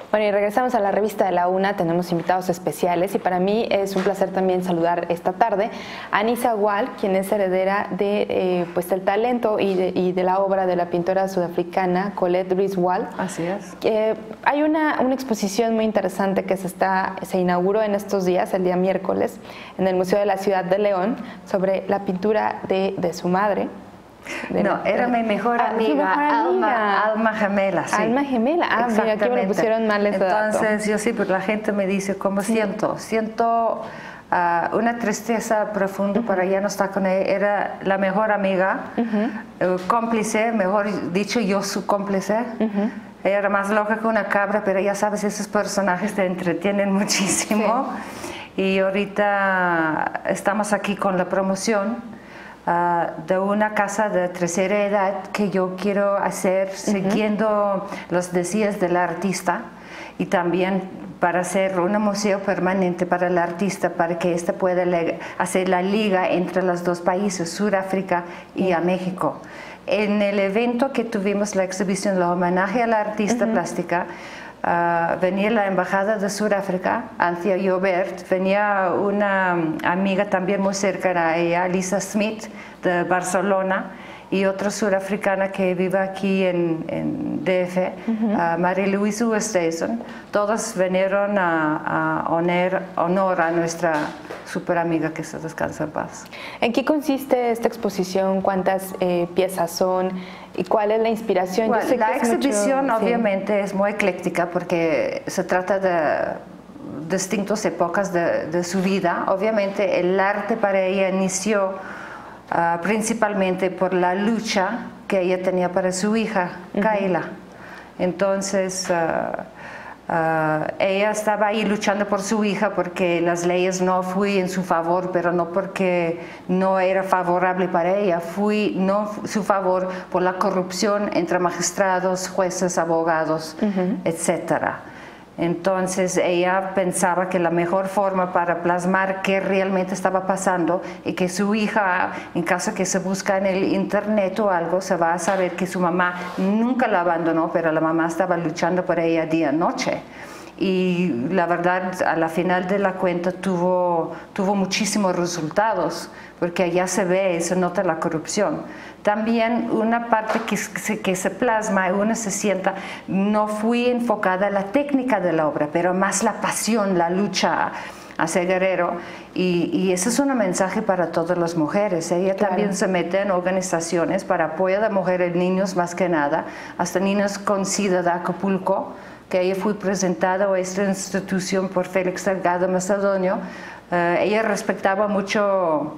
Bueno, y regresamos a la revista de la UNA, tenemos invitados especiales y para mí es un placer también saludar esta tarde a Anissa Wall, quien es heredera de pues el talento y de la obra de la pintora sudafricana Colette Reese Wall. Así es. Hay una exposición muy interesante que se inauguró en estos días, el día miércoles, en el Museo de la Ciudad de León, sobre la pintura de su madre. Era mi mejor amiga, Alma Gemela. Sí. Alma Gemela, mira, aquí me lo pusieron mal ese dato. Entonces, yo sí, pues la gente me dice, ¿cómo siento? Siento una tristeza profunda, pero ya no está con ella. Era la mejor amiga, cómplice, mejor dicho, yo su cómplice. Ella era más loca que una cabra, pero ya sabes, esos personajes te entretienen muchísimo. Sí. Y ahorita estamos aquí con la promoción de una casa de tercera edad que yo quiero hacer siguiendo los deseos del artista y también para hacer un museo permanente para el artista, para que éste pueda hacer la liga entre los dos países, Sudáfrica y a México. En el evento que tuvimos la exhibición, el homenaje a la artista plástica, venía la embajada de Sudáfrica, Anthea Joubert, venía una amiga también muy cercana a ella, Lisa Smith de Barcelona, y otra surafricana que vive aquí en DF, Marie-Louise Westhuizen. Todos vinieron a honor a nuestra super amiga, que se descansa en paz. ¿En qué consiste esta exposición? ¿Cuántas piezas son? ¿Y cuál es la inspiración? Bueno, la exhibición obviamente es muy ecléctica porque se trata de distintas épocas de su vida. Obviamente el arte para ella inició principalmente por la lucha que ella tenía para su hija, Kayla. Entonces ella estaba ahí luchando por su hija porque las leyes no fui en su favor, pero no porque no era favorable para ella, fui no su favor por la corrupción entre magistrados, jueces, abogados, etcétera. Entonces ella pensaba que la mejor forma para plasmar qué realmente estaba pasando y que su hija, en caso que se busca en el internet o algo, se va a saber que su mamá nunca la abandonó, pero la mamá estaba luchando por ella día y noche. Y la verdad, a la final de la cuenta tuvo muchísimos resultados, porque allá se ve y se nota la corrupción. También una parte que se plasma y uno se sienta, no fui enfocada a la técnica de la obra, pero más la pasión, la lucha hacia Guerrero, y ese es un mensaje para todas las mujeres. Ella también se mete en organizaciones para apoyo de mujeres, niños más que nada, hasta niños con SIDA de Acapulco, que ella fue presentada a esta institución por Félix Salgado Macedonio. Ella respetaba mucho,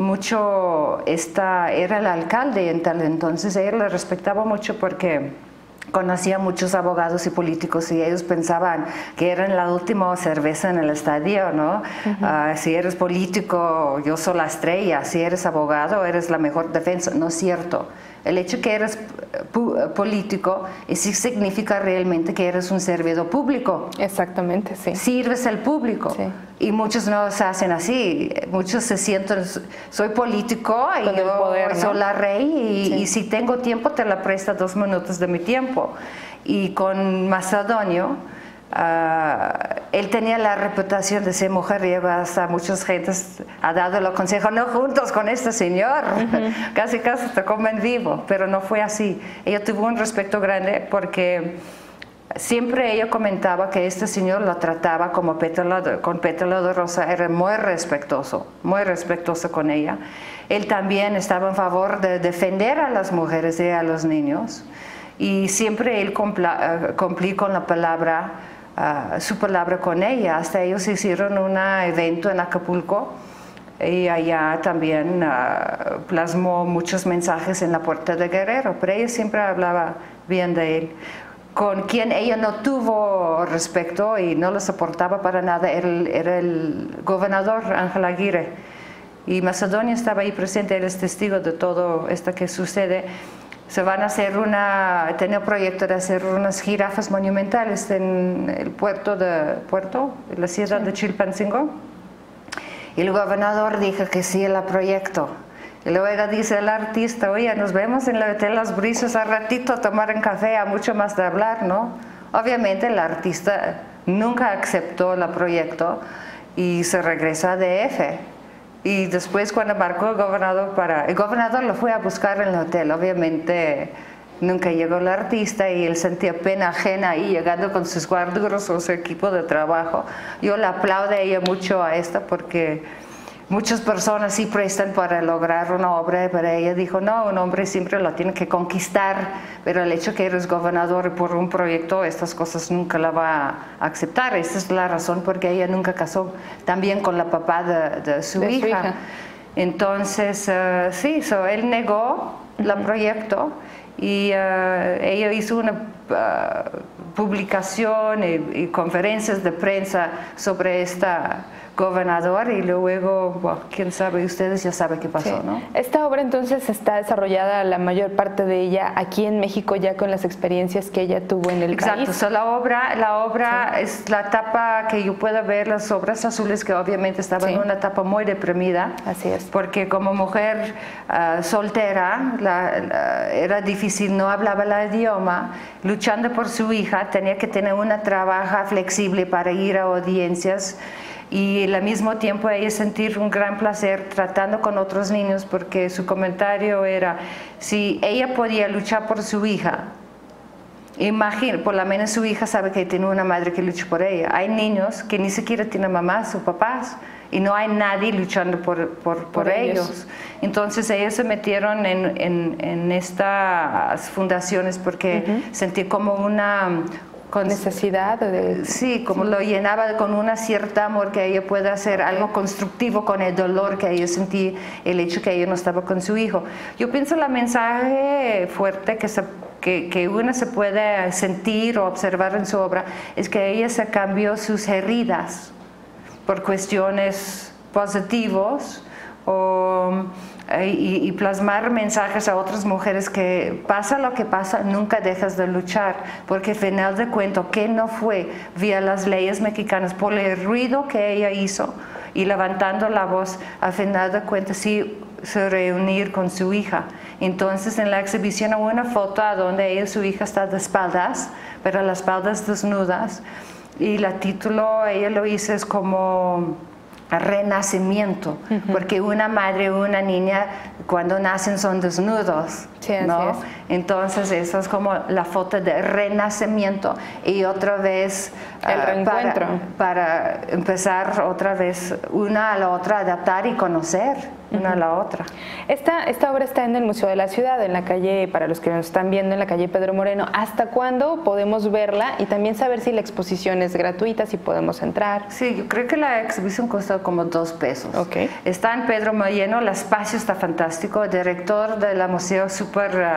era el alcalde en tal entonces, ella le respetaba mucho porque conocía muchos abogados y políticos y ellos pensaban que eran la última cerveza en el estadio, ¿no? Si eres político, yo soy la estrella, si eres abogado, eres la mejor defensa. No es cierto. El hecho que eres político sí significa realmente que eres un servidor público. Exactamente, sí. Sirves al público. Sí. Y muchos no se hacen así. Muchos se sienten, soy político y yo poder, ¿no? Soy la rey y si tengo tiempo te la presto 2 minutos de mi tiempo. Y con Macedonio, él tenía la reputación de ser mujeriego, hasta muchas gentes ha dado el consejo, no juntos con este señor, casi te comen vivo, pero no fue así. Ella tuvo un respeto grande porque siempre ella comentaba que este señor lo trataba como con pétalo de rosa, era muy respetuoso con ella. Él también estaba en favor de defender a las mujeres y a los niños, y siempre él cumplí con la palabra, su palabra con ella. Hasta ellos hicieron un evento en Acapulco y allá también plasmó muchos mensajes en la Puerta de Guerrero, pero ella siempre hablaba bien de él. Con quien ella no tuvo respeto y no lo soportaba para nada era el gobernador Ángel Aguirre, y Macedonio estaba ahí presente, él es testigo de todo esto que sucede. Se van a hacer tenía proyecto de hacer unas jirafas monumentales en el la ciudad de Chilpancingo. Y el gobernador dijo que sí, el proyecto. Y luego dice el artista, oye, nos vemos en el Hotel Las Brisas al ratito a tomar un café, a mucho más de hablar, ¿no? Obviamente el artista nunca aceptó el proyecto y se regresó a DF. Y después cuando marcó el gobernador lo fue a buscar en el hotel. Obviamente nunca llegó el artista y él sentía pena ajena ahí llegando con sus guarduros o su equipo de trabajo. Yo le aplaudo a ella mucho a esta porque muchas personas sí prestan para lograr una obra, pero ella dijo, no, un hombre siempre lo tiene que conquistar, pero el hecho que eres gobernador por un proyecto, estas cosas nunca la va a aceptar. Esa es la razón porque ella nunca casó también con la papá de su hija. Entonces, sí, él negó el proyecto y ella hizo una publicación y conferencias de prensa sobre esta gobernador y luego, bueno, quién sabe, ustedes ya saben qué pasó, ¿no? Esta obra entonces está desarrollada la mayor parte de ella aquí en México ya con las experiencias que ella tuvo en el país. Exacto, la obra es la etapa que yo puedo ver, las obras azules, que obviamente estaba en una etapa muy deprimida. Así es. Porque como mujer soltera era difícil, no hablaba el idioma, luchando por su hija, tenía que tener una trabajo flexible para ir a audiencias. Y al mismo tiempo ella sentir un gran placer tratando con otros niños porque su comentario era, si ella podía luchar por su hija, imagina, por lo menos su hija sabe que tiene una madre que lucha por ella. Hay niños que ni siquiera tienen mamás o papás y no hay nadie luchando por ellos. Entonces ellos se metieron en estas fundaciones porque sentí como una necesidad sí, como lo llenaba con una cierta amor que ella pueda hacer algo constructivo con el dolor que ella sentía, el hecho que ella no estaba con su hijo. Yo pienso el mensaje fuerte que uno se puede sentir o observar en su obra es que ella se cambió sus heridas por cuestiones positivas y plasmar mensajes a otras mujeres que pasa lo que pasa, nunca dejas de luchar, porque al final de cuentas, que no fue vía las leyes mexicanas, por el ruido que ella hizo y levantando la voz, al final de cuentas sí se reunir con su hija. Entonces en la exhibición hay una foto donde ella y su hija están de espaldas, pero las espaldas desnudas, y el título ella lo hizo es como renacimiento, porque una madre y una niña cuando nacen son desnudos, ¿no? Entonces eso es como la foto de renacimiento y otra vez el reencuentro para empezar otra vez una a la otra, adaptar y conocer una a la otra. Esta obra está en el Museo de la Ciudad, en la calle, para los que nos están viendo, en la calle Pedro Moreno. ¿Hasta cuándo podemos verla? Y también saber si la exposición es gratuita, si podemos entrar. Sí, yo creo que la exhibición costó como $2. Okay. Está en Pedro Moreno, el espacio está fantástico, el director del museo se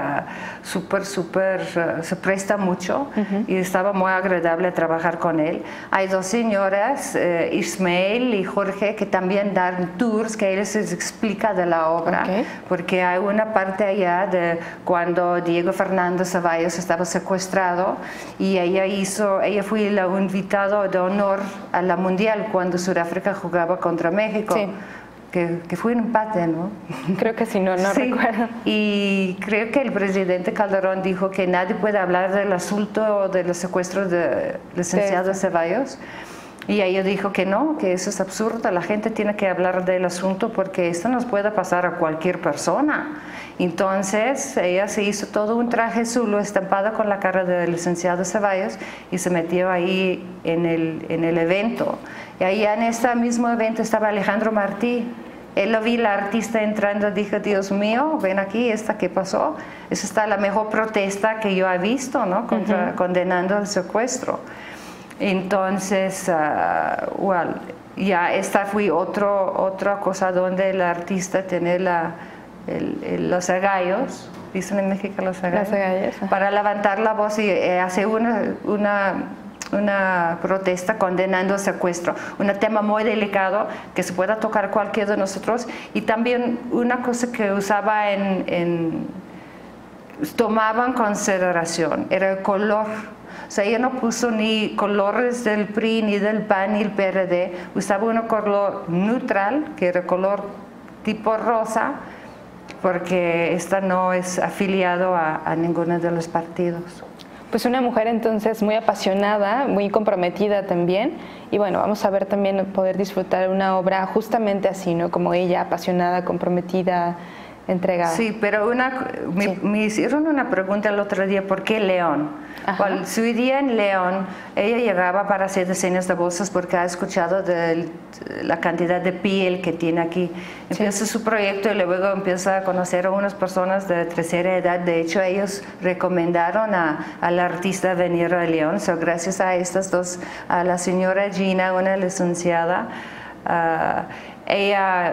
presta mucho y estaba muy agradable trabajar con él. Hay dos señoras, Ismael y Jorge, que también dan tours que ellos les explica de la obra, porque hay una parte allá de cuando Diego Fernando Ceballos estaba secuestrado y ella fue la invitada de honor a la Mundial cuando Sudáfrica jugaba contra México. Sí. Que fue un empate, ¿no? Creo que sí, no recuerdo. Y creo que el presidente Calderón dijo que nadie puede hablar del asunto o de los secuestros del licenciado Ceballos. Y ella dijo que no, que eso es absurdo, la gente tiene que hablar del asunto porque esto nos puede pasar a cualquier persona. Entonces ella se hizo todo un traje azul estampado con la cara del licenciado Ceballos y se metió ahí en el evento. Y ahí en este mismo evento estaba Alejandro Martí. Él lo vi, la artista entrando, dijo, Dios mío, ven aquí, ¿qué pasó? Esa está la mejor protesta que yo he visto, ¿no? Condenando el secuestro. Entonces, ya esta fue otra cosa donde el artista tiene los agallos, dicen en México los agallos, para levantar la voz y hacer una protesta condenando el secuestro, un tema muy delicado que se pueda tocar cualquiera de nosotros. Y también una cosa que usaba tomaba en consideración era el color. O sea, ella no puso ni colores del PRI, ni del PAN, ni el PRD. Usaba un color neutral, que era color tipo rosa, porque esta no es afiliado a ninguno de los partidos. Pues una mujer entonces muy apasionada, muy comprometida también, y bueno, vamos a ver también poder disfrutar una obra justamente así, ¿no? Como ella, apasionada, comprometida, entregada. Sí, pero me hicieron una pregunta el otro día, ¿por qué León? Well, su idea en León, ella llegaba para hacer diseños de bolsas porque ha escuchado de la cantidad de piel que tiene aquí. Empieza su proyecto y luego empieza a conocer a unas personas de tercera edad. De hecho, ellos recomendaron a la artista venir a León. So, gracias a estas dos, a la señora Gina, una licenciada, ella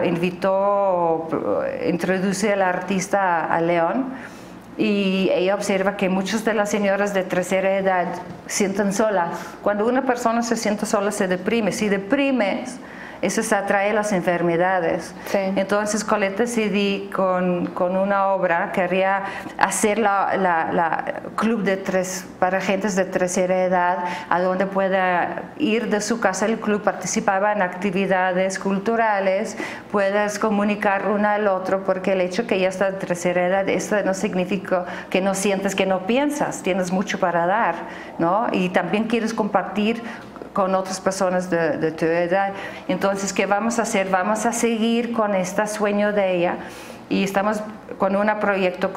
introduce a la artista a León. Y ella observa que muchas de las señoras de tercera edad se sienten solas. Cuando una persona se siente sola, se deprime. Si deprimes, eso se atrae las enfermedades. Sí. Entonces Colette decidí con una obra, quería hacer la club para gentes de tercera edad, a donde pueda ir de su casa al club, participaba en actividades culturales, puedas comunicar uno al otro, porque el hecho que ya está de tercera edad, esto no significa que no sientes, que no piensas, tienes mucho para dar, ¿no? Y también quieres compartir con otras personas de tu edad. Entonces, ¿qué vamos a hacer? Vamos a seguir con este sueño de ella y estamos con un proyecto,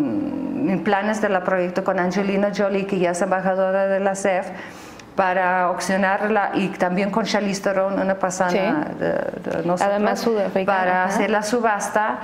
en planes del proyecto con Angelina Jolie, que ya es embajadora de la CEF, para auccionarla, y también con Charlize Theron, una pasana de nosotros, además sudafricana, para hacer la subasta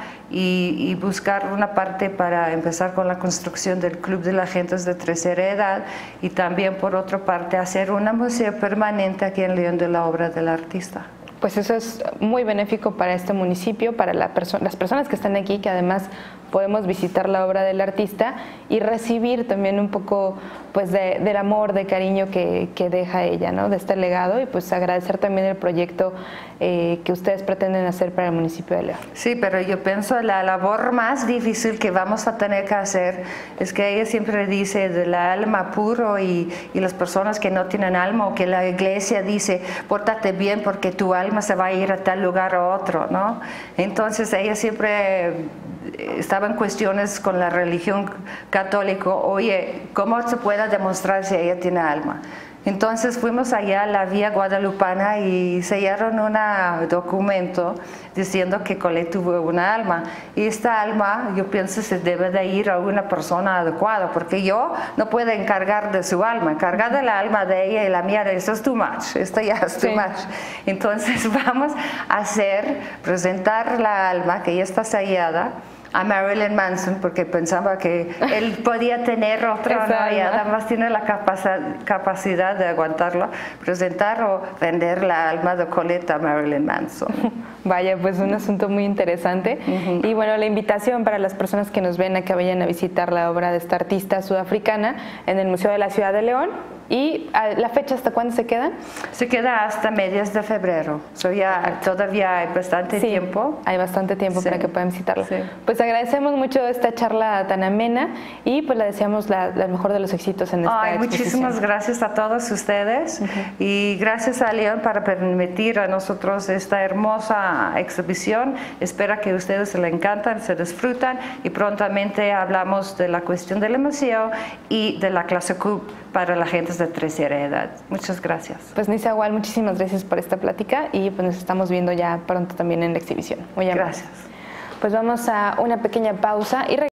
y buscar una parte para empezar con la construcción del Club de las Gentes de Tercera Edad, y también por otra parte hacer un museo permanente aquí en León de la obra del artista. Pues eso es muy benéfico para este municipio, para las personas que están aquí, que además podemos visitar la obra del artista y recibir también un poco pues del amor, de cariño que deja ella, ¿no? De este legado, y pues agradecer también el proyecto que ustedes pretenden hacer para el municipio de León. Sí, pero yo pienso la labor más difícil que vamos a tener que hacer es que ella siempre dice del alma puro y las personas que no tienen alma, o que la iglesia dice, pórtate bien porque tu alma se va a ir a tal lugar o otro, ¿no? Entonces ella siempre estaba en cuestiones con la religión católica, oye, ¿cómo se puede demostrar si ella tiene alma? Entonces fuimos allá a la Vía Guadalupana y sellaron un documento diciendo que Colette tuvo una alma, y esta alma yo pienso se debe de ir a una persona adecuada, porque yo no puedo encargar de su alma, encargar de la alma de ella y la mía, eso es too much, esto ya es too much. Entonces vamos a presentar la alma que ya está sellada a Marilyn Manson, porque pensaba que él podía tener otra, no, y además tiene la capacidad de aguantarlo, presentar o vender la alma de Colette a Marilyn Manson. Vaya, pues un asunto muy interesante. Y bueno, la invitación para las personas que nos ven a que vayan a visitar la obra de esta artista sudafricana en el Museo de la Ciudad de León. ¿Y la fecha hasta cuándo se queda? Se queda hasta mediados de febrero. Todavía hay bastante tiempo. Hay bastante tiempo para que puedan visitarla. Sí. Pues agradecemos mucho esta charla tan amena y pues le deseamos la mejor de los éxitos en esta exposición. Muchísimas gracias a todos ustedes y gracias a León para permitir a nosotros esta hermosa exhibición. Espero que a ustedes se le encantan, se disfrutan, y prontamente hablamos de la cuestión del museo y de la clase Q para la gente de tercera edad. Muchas gracias. Pues Nisa Gual, muchísimas gracias por esta plática, y pues nos estamos viendo ya pronto también en la exhibición. Muy amable. Gracias. Pues vamos a una pequeña pausa y